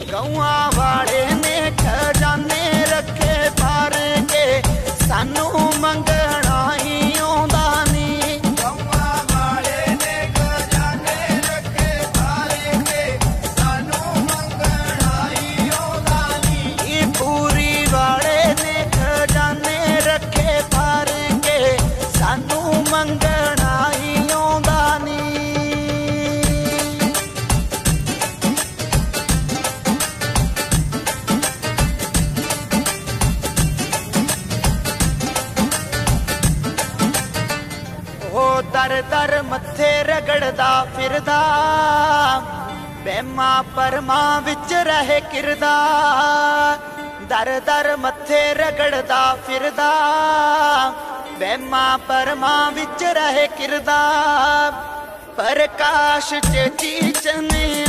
गौआ वाले ने खजाने रखे भर के सानू मंगना ही आउंदा नी। गौआ वाले ने खजाने रखे भर के सानू मंगना ही आउंदा नी। पूरी वाले ने खजाने रखे भर के सानू मंगना ही आउंदा नी। दर दर मथे रगड़दा फिरदा बेमा परमा विच रहे किरदा। दर दर मथे रगड़दा फिरदा बेमा परमा विच रहे किरदा। प्रकाश च चीचने